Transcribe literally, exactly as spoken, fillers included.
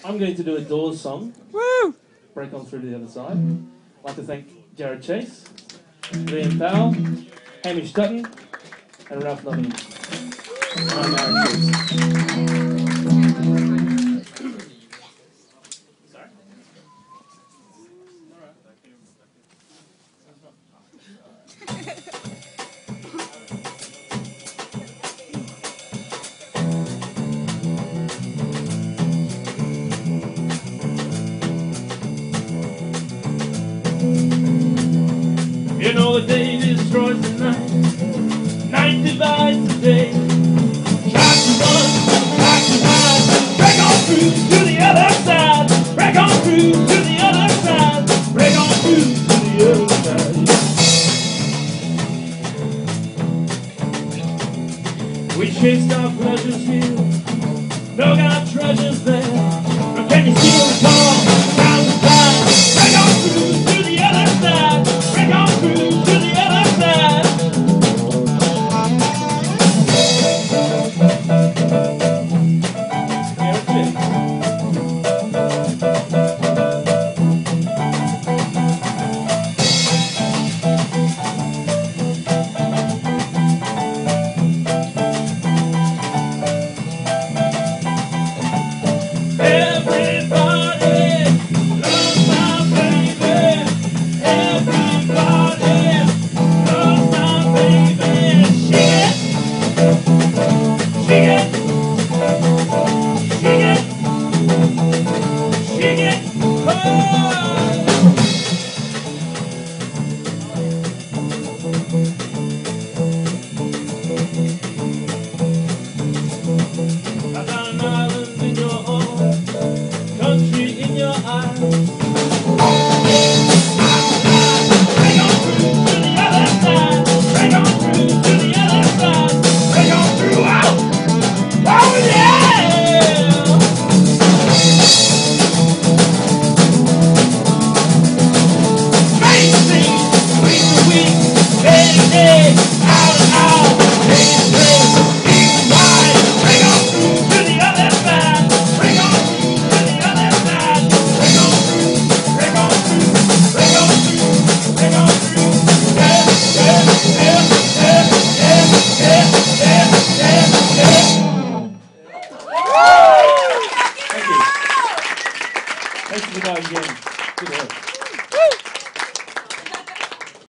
I'm going to do a Doors song. Woo! Break on through to the other side. I'd like to thank Jared Chase, Liam Powell, Hamish Dutton, and Ralph Nottingham. And I'm Aaron Chase. Sorry? You know the day destroys the night, night divides the day. Try to run, try to hide, break on through to the other side, break on through to the other side, break on through to the other side. We chased our pleasures here, dug our treasures there.